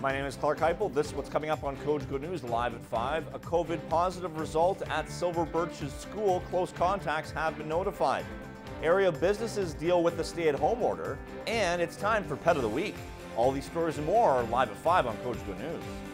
My name is Clark Heipel. This is what's coming up on Cogeco News live at 5. A COVID positive result at Silver Birch's school. Close contacts have been notified. Area businesses deal with the stay-at-home order. And it's time for Pet of the Week. All these stories and more are live at 5 on Cogeco News.